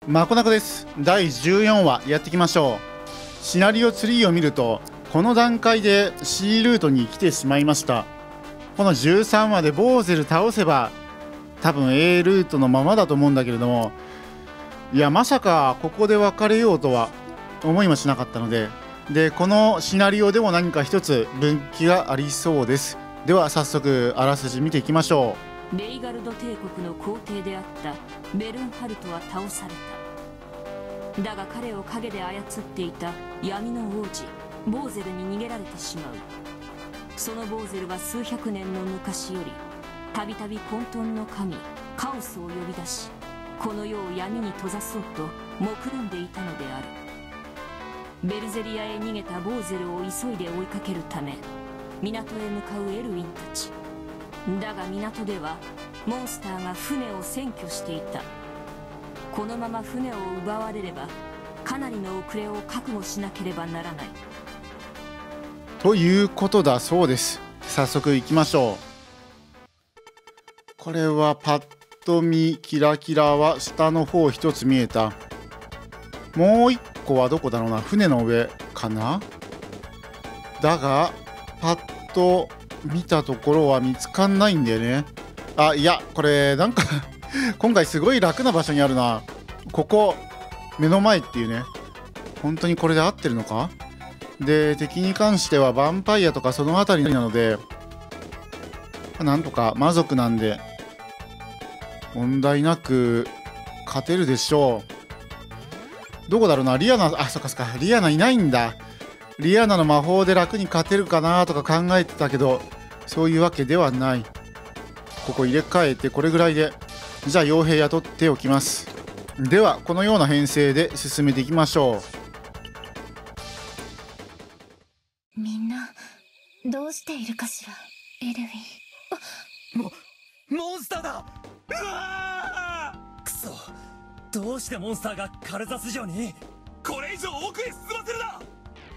まこなこです。第14話やっていきましょう。シナリオツリーを見るとこの段階で C ルートに来てしまいました。この13話でボーゼル倒せば多分 A ルートのままだと思うんだけれども、いやまさかここで別れようとは思いもしなかったので、このシナリオでも何か一つ分岐がありそうです。では早速あらすじ見ていきましょう。レイガルド帝国の皇帝であったベルンハルトは倒された。だが彼を陰で操っていた闇の王子ボーゼルに逃げられてしまう。そのボーゼルは数百年の昔よりたびたび混沌の神カオスを呼び出し、この世を闇に閉ざそうと目論んでいたのである。ベルゼリアへ逃げたボーゼルを急いで追いかけるため港へ向かうエルウィンたちだが、港ではモンスターが船を占拠していた。このまま船を奪われればかなりの遅れを覚悟しなければならないということだそうです。早速行きましょう。これはパッと見キラキラは下の方一つ見えた。もう一個はどこだろうな。船の上かな。だがパッと見たところは見つかんないんだよね。あ、いやこれなんか今回すごい楽な場所にあるな。ここ目の前っていうね。本当にこれで合ってるのか。で敵に関してはヴァンパイアとかその辺りなので、なんとか魔族なんで問題なく勝てるでしょう。どこだろうな。リアナ、あ、そっかそっか、リアナいないんだ。リアナの魔法で楽に勝てるかなとか考えてたけど、そういうわけではない。ここ入れ替えてこれぐらいで、じゃあ傭兵雇っておきます。ではこのような編成で進めていきましょう。 みんなどうしているかしら。エルウィン。 モンスターだ。うわーくそ、どうしてモンスターがカルザス城に。これ以上奥へ進ませるな。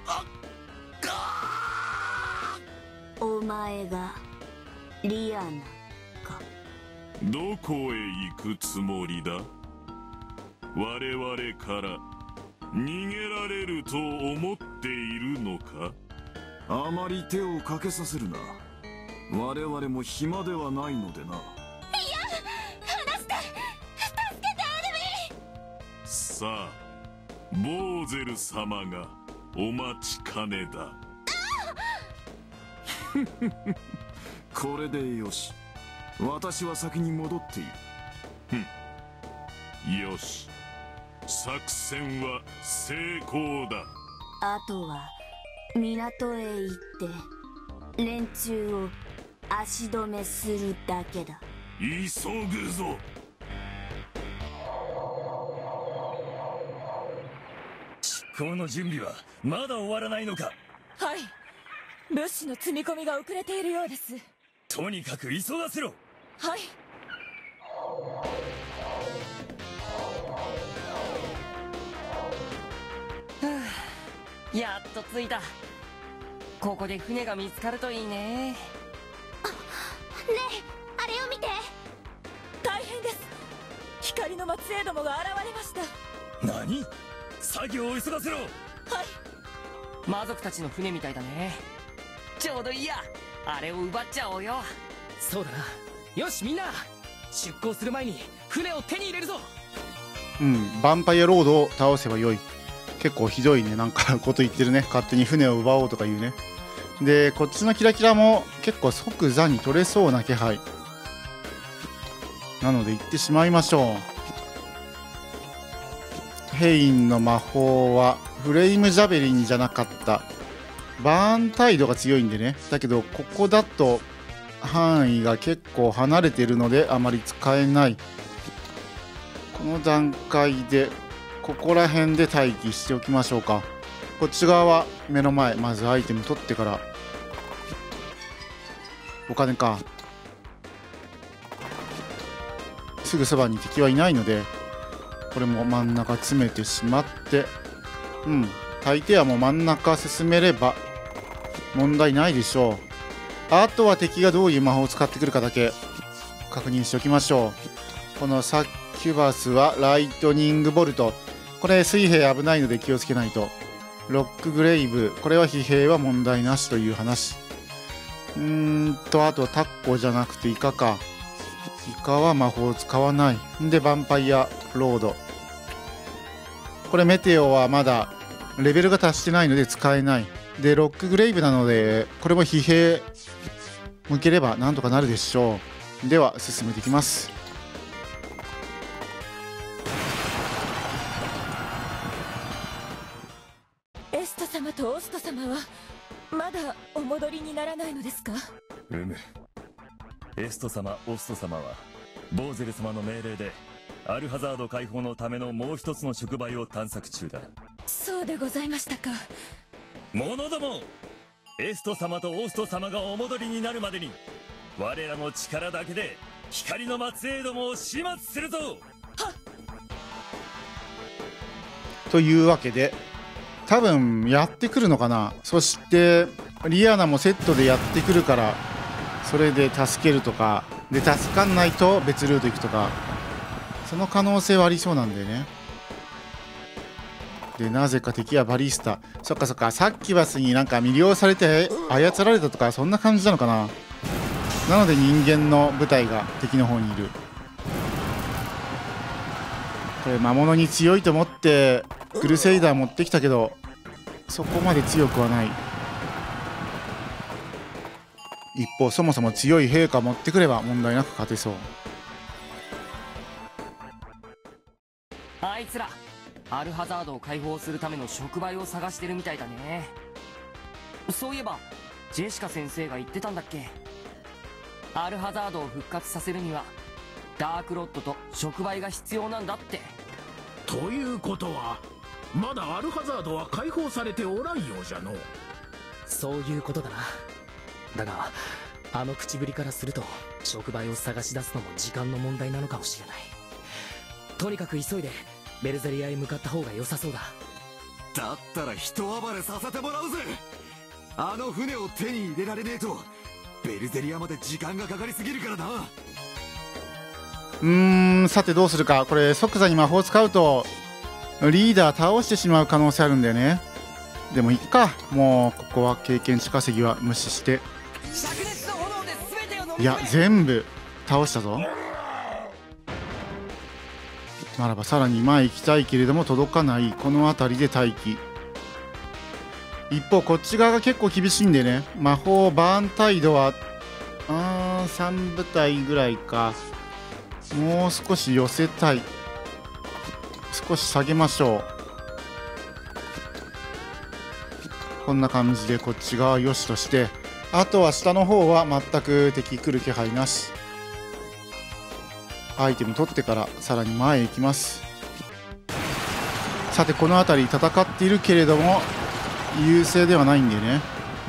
お前がリアナか。 どこへ行くつもりだ。我々から逃げられると思っているのか。 あまり手をかけさせるな。我々も暇ではないのでな。いや、 離して、助けてエルウィン。 さあボーゼル様がお待ちかねだ。 これでよし。私は先に戻っている。よし、作戦は成功だ。 あとは港へ行って連中を足止めするだけだ。 急ぐぞ。 執行の準備はまだ終わらないのか。 はい、物資の積み込みが遅れているようです。 とにかく急がせろ。 はい。 やっと着いた。ここで船が見つかるといいね。 ねえ、あれを見て。大変です。光の末裔どもが現れました。 何？作業を急がせろ。はい。 魔族たちの船みたいだね。ちょうどいいや、あれを奪っちゃおうよ。 そうだな。よしみんな、出港する前に船を手に入れるぞ。 ヴァンパイアロードを倒せばよい。結構ひどいね、なんかこと言ってるね。勝手に船を奪おうとか言うね。でこっちのキラキラも結構即座に取れそうな気配なので行ってしまいましょう。ヘインの魔法はフレイムジャベリンじゃなかった。バーンタイドが強いんでね。だけどここだと範囲が結構離れてるのであまり使えない。この段階でここら辺で待機しておきましょうか。こっち側は目の前。まずアイテム取ってからお金か。すぐそばに敵はいないのでこれも真ん中詰めてしまって、大抵はもう真ん中進めれば問題ないでしょう。あとは敵がどういう魔法を使ってくるかだけ確認しておきましょう。このさっキュバスはライトニングボルト。これ水兵危ないので気をつけないと。ロックグレイブ、これは疲弊は問題なしという話。あとタッコじゃなくてイカか。イカは魔法を使わない。んでヴァンパイアロード。これメテオはまだレベルが達してないので使えない。でロックグレイブなのでこれも疲弊向ければなんとかなるでしょう。では進めていきます。 エスト様とオスト様はまだお戻りにならないのですか？ エスト様、オスト様はボーゼル様の命令でアルハザード解放のためのもう一つの触媒を探索中だ。 そうでございましたか。 者ども、エスト様とオスト様がお戻りになるまでに我らの力だけで光の末裔どもを始末するぞ。 というわけで多分やってくるのかな。そしてリアナもセットでやってくるからそれで助けるとかで助かんないと別ルート行くとかその可能性はありそうなんでね。でなぜか敵はバリスタ。そっかそっか、サッキバスになんか魅了されて操られたとかそんな感じなのかな。なので人間の部隊が敵の方にいる。これ魔物に強いと思ってクルセイダー持ってきたけどそこまで強くはない。一方そもそも強い陛下持ってくれば問題なく勝てそう。 あいつらアルハザードを解放するための触媒を探してるみたいだね。そういえばジェシカ先生が言ってたんだっけ。アルハザードを復活させるにはダークロッドと触媒が必要なんだって。 ということはまだアルハザードは解放されておらんようじゃの。 そういうことだな。だがあの口ぶりからすると触媒を探し出すのも時間の問題なのかもしれない。とにかく急いでベルゼリアへ向かった方が良さそうだ。 だったら人暴れさせてもらうぜ。あの船を手に入れられねえとベルゼリアまで時間がかかりすぎるからな。 さてどうするか。これ即座に魔法を使うとリーダー倒してしまう可能性あるんだよね。でもいっか、もうここは経験値稼ぎは無視して。いや全部倒したぞ。ならばさらに前行きたいけれども届かない。この辺りで待機。一方こっち側が結構厳しいんでね。魔法バーンタイドは3部隊ぐらいか。もう少し寄せたい。少し下げましょう。こんな感じでこっち側よしとして、あとは下の方は全く敵来る気配なし。アイテム取ってからさらに前へ行きます。さてこの辺り戦っているけれども優勢ではないんでね。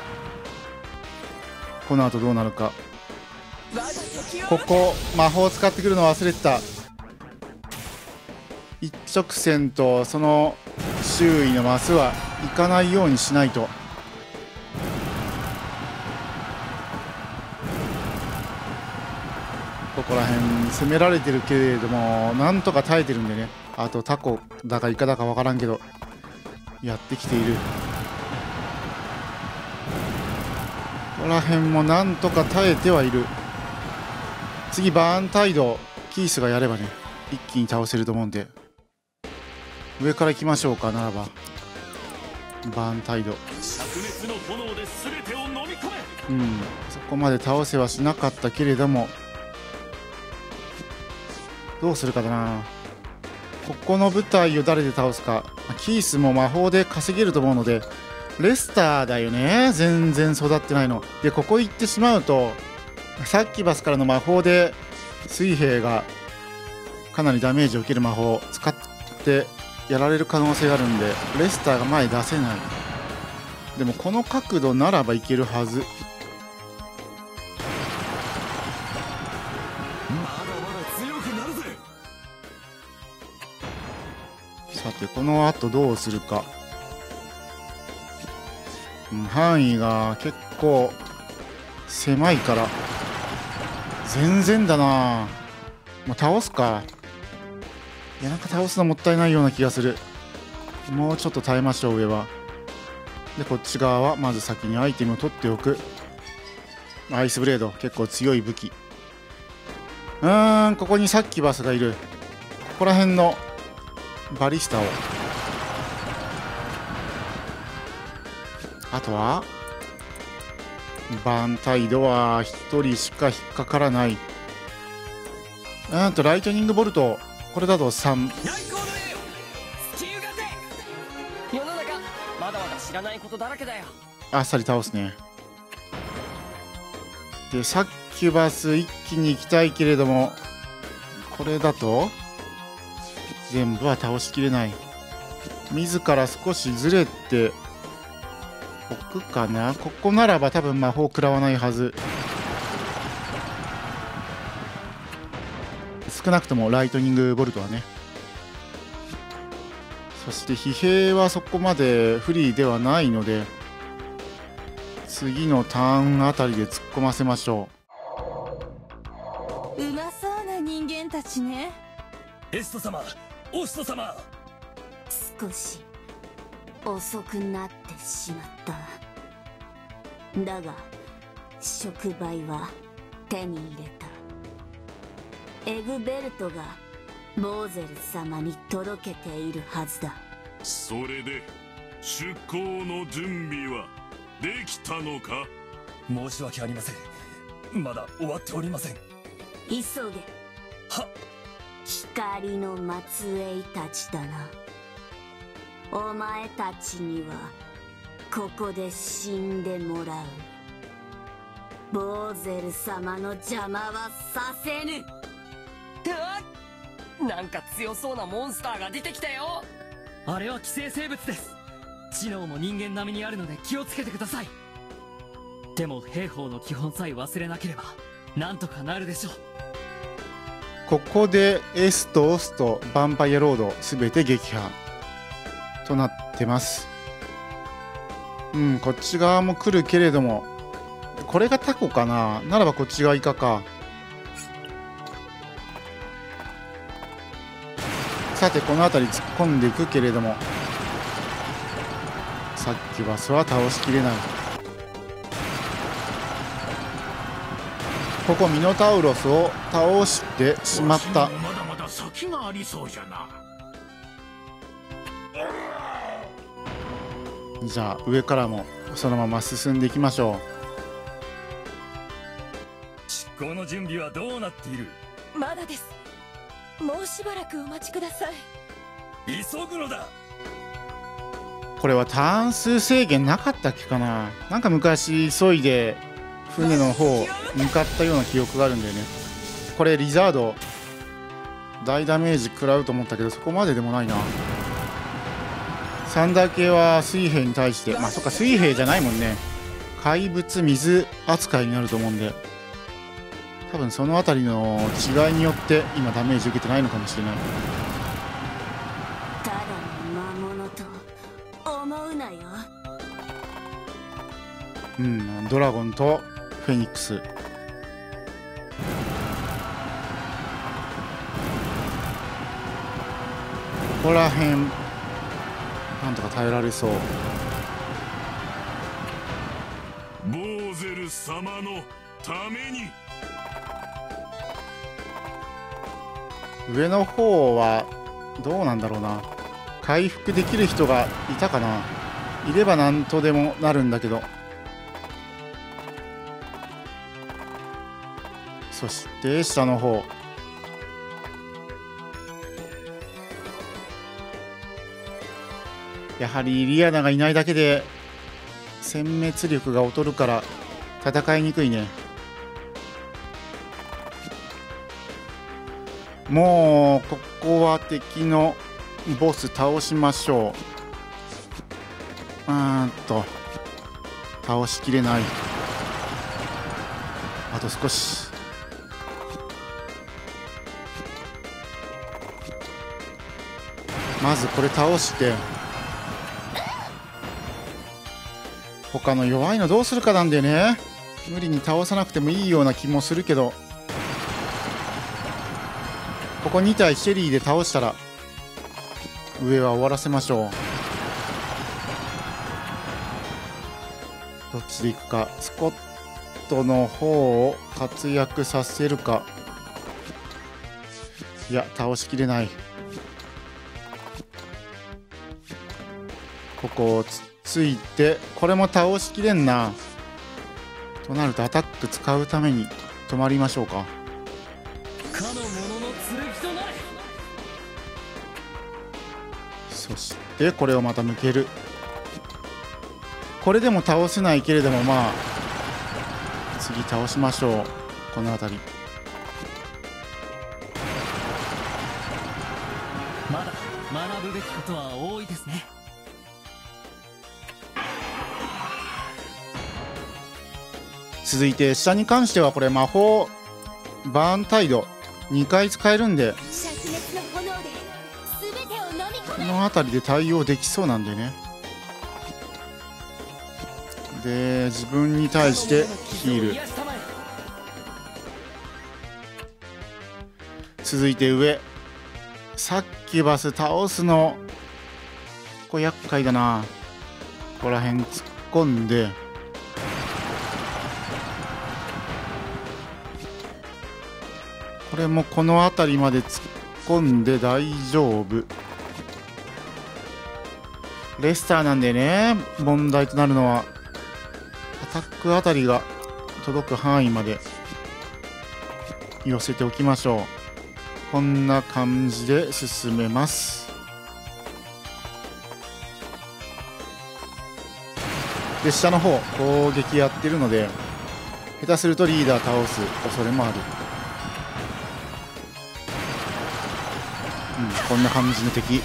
この後どうなるか。ここ魔法を使ってくるの忘れてた。一直線とその周囲のマスは行かないようにしないと。ここら辺攻められてるけれどもなんとか耐えてるんでね。あとタコだかイカだか分からんけどやってきている。ここら辺もなんとか耐えてはいる。次バーンタイドキースがやればね一気に倒せると思うんで上から行きましょうか。ならばバーンタイド、そこまで倒せはしなかったけれどもどうするかだな。ここの部隊を誰で倒すか。キースも魔法で稼げると思うのでレスターだよね。全然育ってないのでここ行ってしまうとサッキバスからの魔法で水兵がかなりダメージを受ける魔法を使ってやられる可能性があるんでレスターが前出せない。でもこの角度ならばいけるはず。さてこの後どうするか。範囲が結構狭いから全然だな。もう倒すか。 いや、なんか倒すのもったいないような気がする。もうちょっと耐えましょう。上はで、こっち側はまず先にアイテムを取っておく。アイスブレード結構強い武器。ここにサッキバスがいる。ここら辺のバリスタを、あとはバンタイドは1人しか引っかからない。ライトニングボルト、これだと3。 世の中まだまだ知らないことだらけだよ。 あっさり倒すね。で、サッキュバス一気に行きたいけれども、これだと全部は倒しきれない。自ら少しずれておくかな。ここならば多分魔法食らわないはず。少なくともライトニングボルトはね。そして疲弊はそこまで不利ではないので、次のターンあたりで突っ込ませましょう。うまそうな人間たちね。 エスト様、オスト様。 少し遅くなってしまった。だが触媒は手に入れた。エグベルトがボーゼル様に届けているはずだ。 それで出航の準備はできたのか？ 申し訳ありません。まだ終わっておりません。 急げ。 はっ。 光の末裔たちだな。お前たちにはここで死んでもらう。ボーゼル様の邪魔はさせぬ。 なんか強そうなモンスターが出てきたよ。 あれは寄生生物です。知能も人間並みにあるので気をつけてください。でも兵法の基本さえ忘れなければなんとかなるでしょう。 ここでエスとオスとヴァンパイアロード全て撃破となってます。こっち側も来るけれども、これがタコかな。ならばこっち側イカか。さて、この辺り突っ込んでいくけれども、さっきバスは倒しきれない。ここミノタウロスを倒してしまった。 まだまだ先がありそうじゃな。 じゃあ上からもそのまま進んでいきましょう。出航の準備はどうなっている？ まだです。もうしばらくお待ちください。 急ぐのだ。 これはターン数制限なかったっけかな。なんか昔急いで船の方向かったような記憶があるんだよね。これリザード大ダメージ食らうと思ったけど、そこまででもないな。サンダー系は水兵に対して、そっか、水兵じゃないもんね。怪物水扱いになると思うんで、多分その辺りの違いによって今ダメージ受けてないのかもしれない。 ただの魔物と思うなよ。 ドラゴンとフェニックス。ここら辺なんとか耐えられそう。 ボーゼル様のために。 上の方はどうなんだろうな。回復できる人がいたかな。いればなんとでもなるんだけど。そして下の方、やはりリアナがいないだけで殲滅力が劣るから戦いにくいね。もうここは敵のボス倒しましょう。倒しきれない。あと少し。まずこれ倒して他の弱いのどうするかなんだよね。無理に倒さなくてもいいような気もするけど、ここ2体シェリーで倒したら上は終わらせましょう。どっちでいくか。スコットの方を活躍させるか。いや、倒しきれない。ここをついて、これも倒しきれんな。となるとアタック使うために止まりましょうか。 かの者の剣となれ。 そしてこれをまた抜ける。これでも倒せないけれども、まあ次倒しましょう。この辺りまだ学ぶべきことは多いですね。 続いて下に関してはこれ魔法バーンタイド2回使えるんで、この辺りで対応できそうなんでね。で自分に対してヒール。続いて上、サッキバス倒すのこれ厄介だな。ここら辺突っ込んで、これもこの辺りまで突っ込んで大丈夫。レスターなんでね、問題となるのはアタックあたりが届く範囲まで寄せておきましょう。こんな感じで進めます。で下の方攻撃やってるので、下手するとリーダー倒す恐れもある。こんな感じの敵。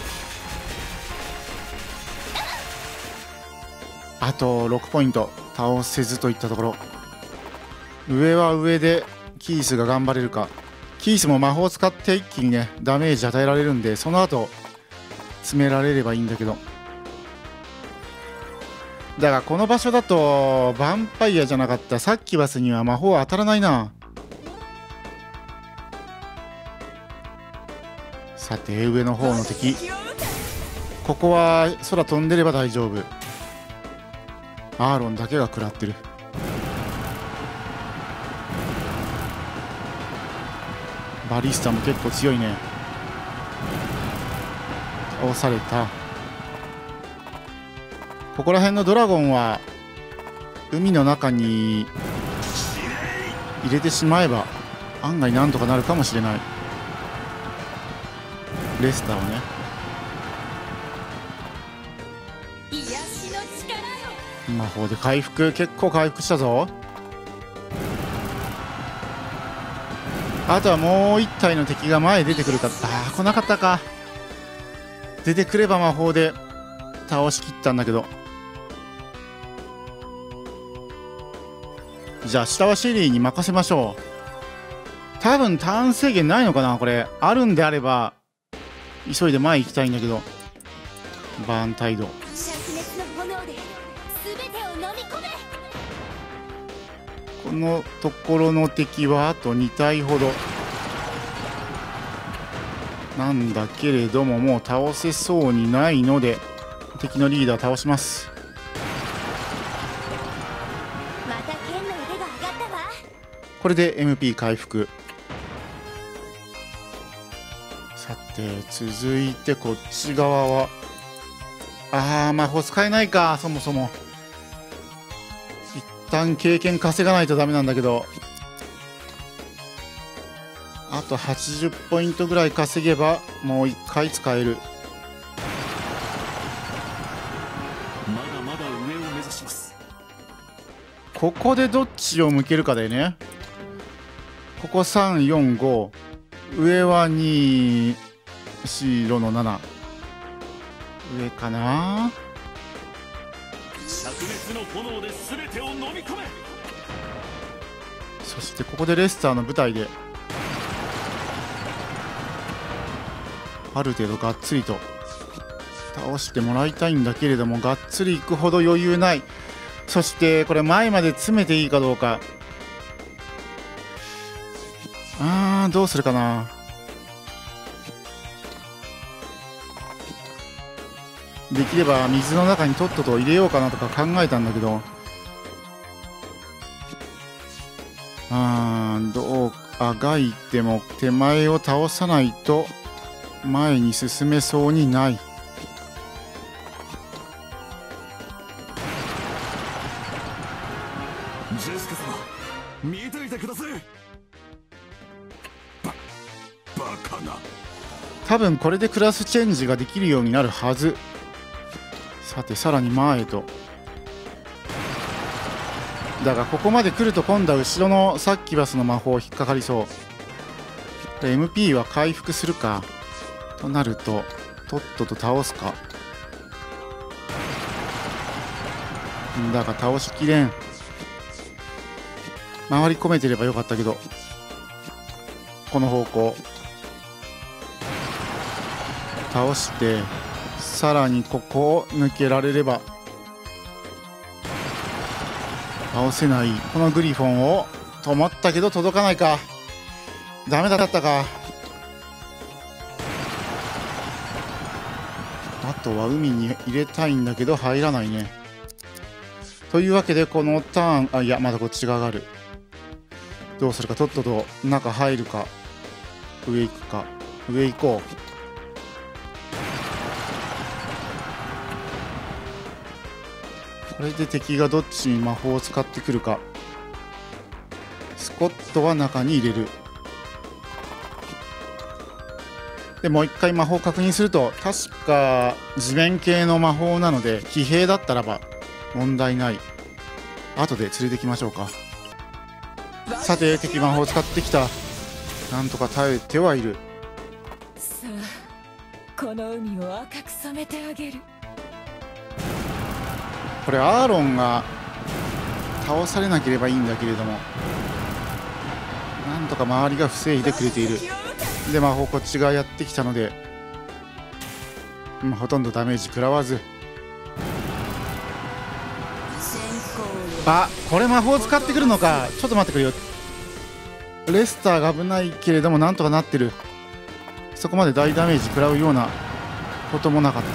あと6ポイント倒せずといったところ。上は上でキースが頑張れるか。キースも魔法を使って一気にねダメージ与えられるんで、その後詰められればいいんだけど、だがこの場所だとヴァンパイアじゃなかったサッキバスには魔法は当たらないな。さて上の方の敵、ここは空飛んでれば大丈夫。アーロンだけが食らってる。バリスタも結構強いね。倒された。ここら辺のドラゴンは海の中に入れてしまえば案外なんとかなるかもしれない。レスターをね、魔法で回復、結構回復したぞ。あとはもう1体の敵が前出てくるか。ああ来なかったか。出てくれば魔法で倒しきったんだけど。じゃあ下はシェリーに任せましょう。多分ターン制限ないのかな。これあるんであれば急いで前行きたいんだけど。バーンタイド、このところの敵はあと2体ほどなんだけれども、もう倒せそうにないので敵のリーダー倒します。これで MP 回復。さて続いてこっち側は魔法使えないか。そもそも一旦経験稼がないとダメなんだけど、あと80ポイントぐらい稼げばもう1回使える。 まだまだ上を目指します。 ここでどっちを向けるかだよね。ここ345、上は2、白の7、上かな。 灼熱の炎で全てを飲み込め。 そしてここでレスターの舞台である程度がっつりと倒してもらいたいんだけれども、がっつりいくほど余裕ない。そしてこれ前まで詰めていいかどうか。どうするかな。 できれば水の中にとっとと入れようかなとか考えたんだけど、どうあがいても手前を倒さないと前に進めそうにない。 ジェシカ様、見といてください。バカな。 多分これでクラスチェンジができるようになるはず。さてさらに前へと。だがここまで来ると今度は後ろのサッキバスの魔法引っかかりそう。で MP は回復するかとなるととっとと倒すか。だが倒しきれん。回り込めてればよかったけど、この方向倒してさらにここを抜けられれば倒せない。このグリフォンをと思ったけど届かないか。ダメだったか。あとは海に入れたいんだけど入らないね。というわけでこのターン、いやまだこっち側がある。どうするか。とっとと中入るか上行くか。上行こう。これで敵がどっちに魔法を使ってくるか。スコットは中に入れる。でもう一回魔法確認すると確か地面系の魔法なので騎兵だったらば問題ない。後で連れてきましょうか。さて敵魔法を使ってきた。なんとか耐えてはいる。 さあこの海を赤く染めてあげる。 これアーロンが倒されなければいいんだけれども、なんとか周りが防いでくれている。で魔法こっち側やってきたので、ほとんどダメージ食らわず。これ魔法使ってくるのか。ちょっと待ってくれよ。レスターが危ないけれどもなんとかなってる。そこまで大ダメージ食らうようなこともなかった。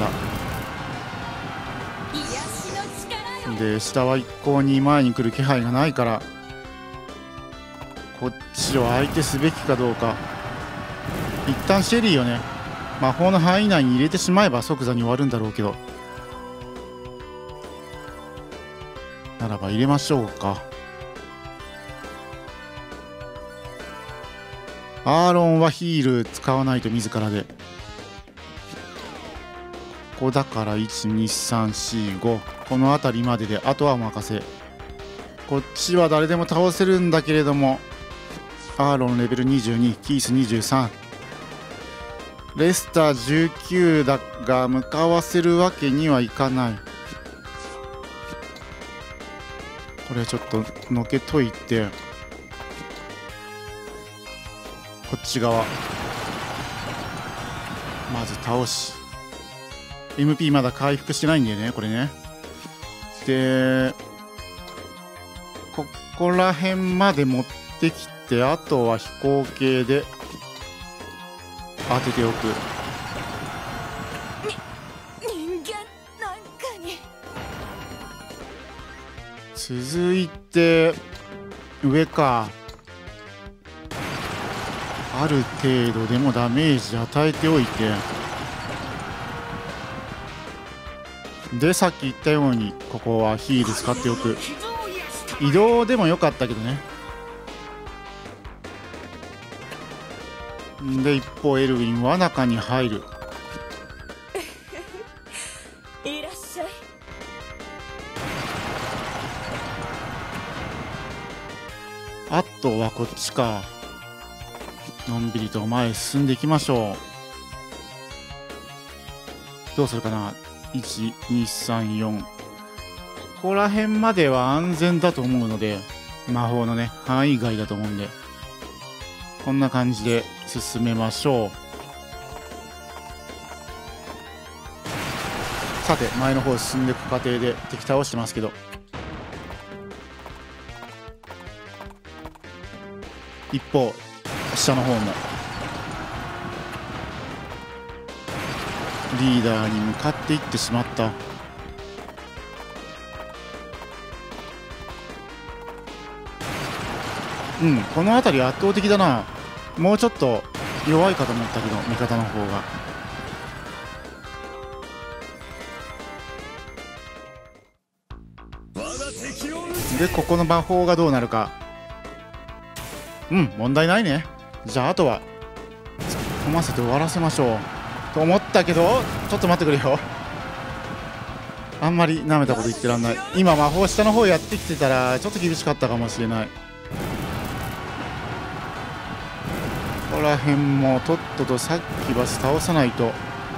で下は一向に前に来る気配がないから、こっちを相手すべきかどうか。一旦シェリーをね魔法の範囲内に入れてしまえば即座に終わるんだろうけど、ならば入れましょうか。アーロンはヒール使わないと自らで。ここだから12345この辺りまでで、あとはお任せ。こっちは誰でも倒せるんだけれども、アーロンレベル22、キース23、レスター19だが向かわせるわけにはいかない。これちょっとのけといて、こっち側まず倒し、 MP まだ回復してないんだよねこれね。でここら辺まで持ってきて、あとは飛行系で当てておく。 人間なんかに。 続いて上か。ある程度でもダメージ与えておいて、でさっき言ったようにここはヒール使っておく。移動でもよかったけどね。で一方エルウィンは中に入る。 いらっしゃい。 あとはこっちか。のんびりと前へ進んでいきましょう。どうするかな。1234ここら辺までは安全だと思うので、魔法のね範囲外だと思うんで、こんな感じで進めましょう。さて前の方進んでいく過程で敵倒してますけど、一方下の方もリーダーに向かっていってしまった。この辺り圧倒的だな。もうちょっと弱いかと思ったけど、味方の方が。でここの魔法がどうなるか。問題ないね。じゃああとは突っ込ませて終わらせましょうと思ったけど、ちょっと待ってくれよ。あんまり舐めたこと言ってらんない。今魔法下の方やってきてたらちょっと厳しかったかもしれない。ここら辺もとっととさっきバス倒さないと。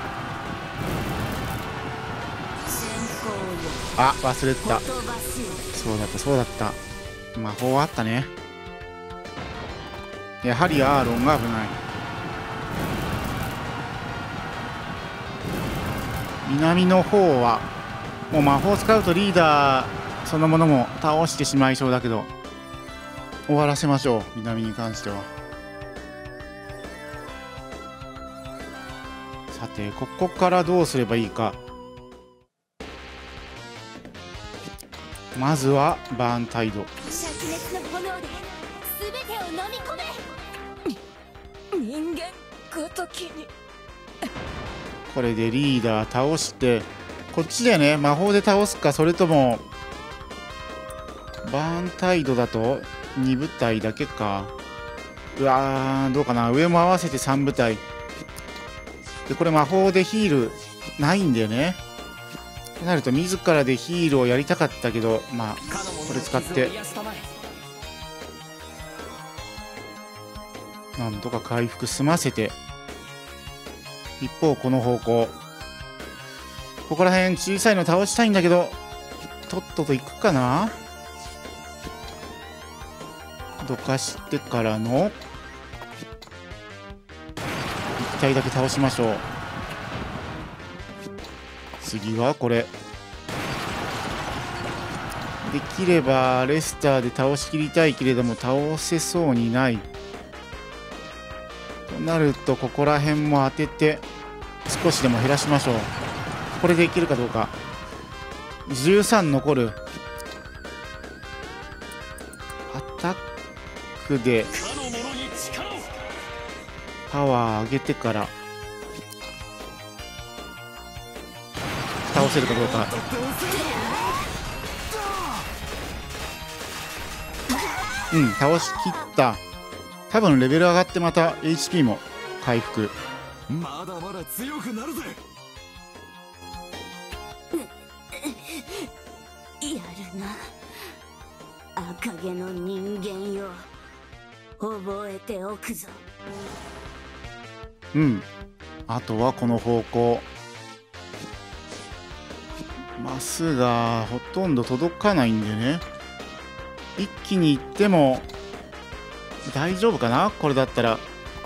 あ、忘れてた。そうだったそうだった。魔法あったね。やはりアーロンが危ない。南の方はもう魔法を使うとリーダーそのものも倒してしまいそうだけど、終わらせましょう。南に関しては。さてここからどうすればいいか。まずはバーンタイド。 灼熱の炎で全てを飲み込め。人間ごときに。 これでリーダー倒して、こっちでね魔法で倒すか、それともバーンタイドだと2部隊だけか。うわー、どうかな。上も合わせて3部隊で、これ魔法でヒールないんだよね。となると自らでヒールをやりたかったけど、まあこれ使ってなんとか回復済ませて。一方この方向、ここら辺小さいの倒したいんだけど、とっとと行くかな。どかしてからの1体だけ倒しましょう。次はこれできればレスターで倒しきりたいけれども倒せそうにないとなると、ここら辺も当てて少しでも減らしましょう。これでいけるかどうか。13残る。アタックでパワー上げてから倒せるかどうか。倒しきった。多分レベル上がってまた HP も回復。 まだまだ強くなるぜ。 やるな赤毛の人間よ、覚えておくぞ。 あとはこの方向、マスがほとんど届かないんでね、一気に行っても大丈夫かな。これだったら。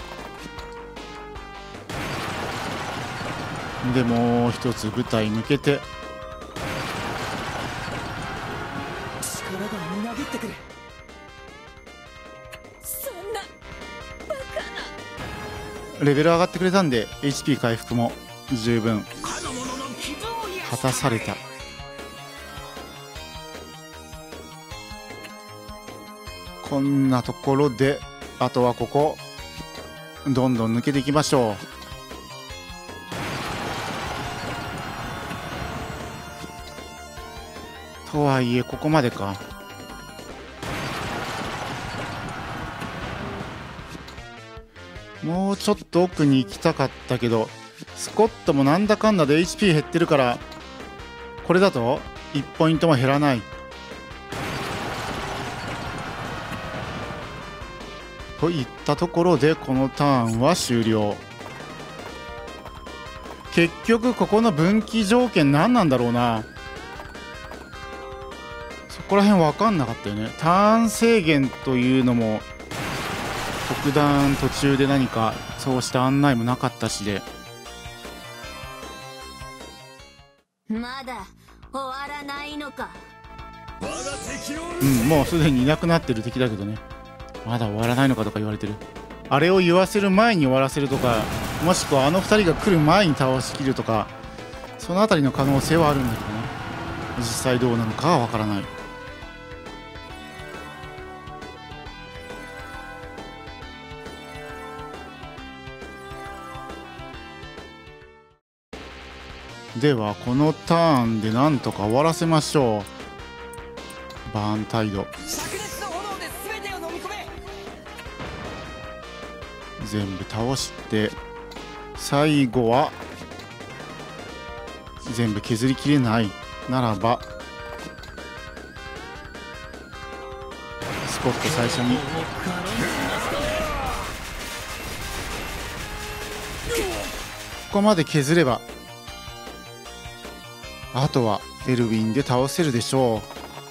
でもう一つ舞台抜けて力がみなぎってくる。そんなバカな。 レベル上がってくれたんで HP 回復も十分果たされた。こんなところであとはここどんどん抜けていきましょう。とはいえここまでか。もうちょっと奥に行きたかったけど、スコットもなんだかんだで HP 減ってるから、これだと1ポイントも減らない。といったところでこのターンは終了。結局ここの分岐条件何なんだろうな。そこら辺分かんなかったよね。ターン制限というのも特段途中で何かそうした案内もなかったしで。 まだ終わらないのか。 もうすでにいなくなってる敵だけどね。まだ終わらないのかとか言われてる。あれを言わせる前に終わらせるとかもしくはあの2人が来る前に倒しきるとか、その辺りの可能性はあるんだけどね、実際どうなのかはわからない。ではこのターンでなんとか終わらせましょう。バーンタイド全部倒して、最後は全部削りきれないならばスコット最初にここまで削ればあとはエルヴィンで倒せるでしょう。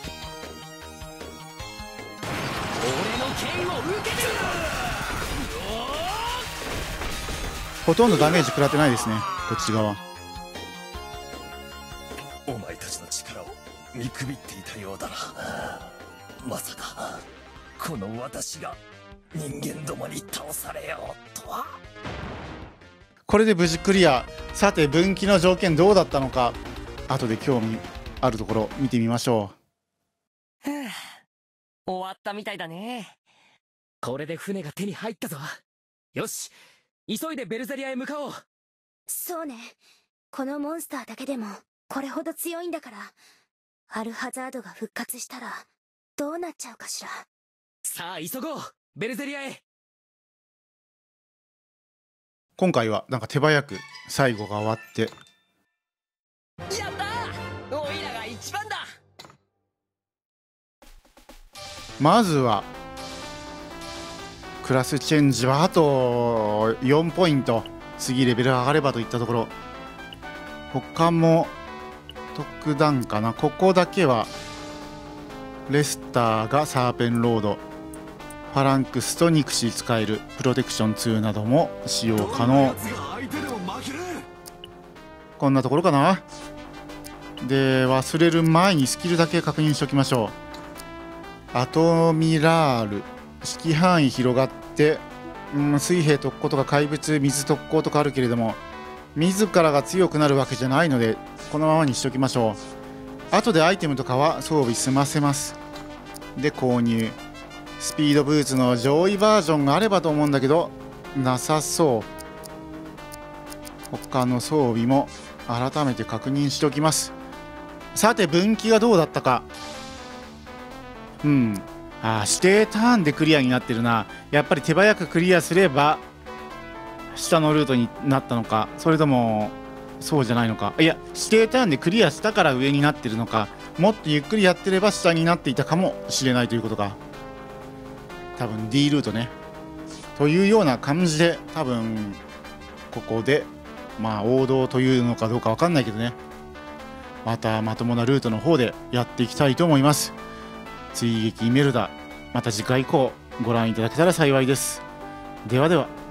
ほとんどダメージ食らってないですね、こっち側。 お前たちの力を見くびっていたようだな。まさかこの私が人間どもに倒されようとは。 これで無事クリア。さて分岐の条件どうだったのか、後で興味あるところ見てみましょう。終わったみたいだね。 これで船が手に入ったぞ。よし、急いでベルゼリアへ向かおう。 そうね、このモンスターだけでもこれほど強いんだから、アルハザードが復活したらどうなっちゃうかしら。 さあ急ごう、ベルゼリアへ。 今回はなんか手早く最後が終わって、 やったー、オイラが一番だ。 まずはクラスチェンジはあと4ポイント、次レベル上がればといったところ。他も特段かな。ここだけはレスターがサーペンロード、ファランクスとニクシー使える、プロテクション2なども使用可能。こんなところかな。で、忘れる前にスキルだけ確認しておきましょう。アトミラール、指揮範囲広がって、水兵特攻とか怪物水特攻とかあるけれども、自らが強くなるわけじゃないのでこのままにしておきましょう。後でアイテムとかは装備済ませます。で購入、スピードブーツの上位バージョンがあればと思うんだけどなさそう。他の装備も改めて確認しておきます。さて分岐がどうだったか。指定ターンでクリアになってるな。やっぱり手早くクリアすれば下のルートになったのか、それともそうじゃないのか。いや、指定ターンでクリアしたから上になってるのか、もっとゆっくりやってれば下になっていたかもしれないということか。多分 D ルートね。というような感じで、多分ここで王道というのかどうか分かんないけどね、またまともなルートの方でやっていきたいと思います。追撃イメルダ、また次回以降ご覧いただけたら幸いです。ではでは。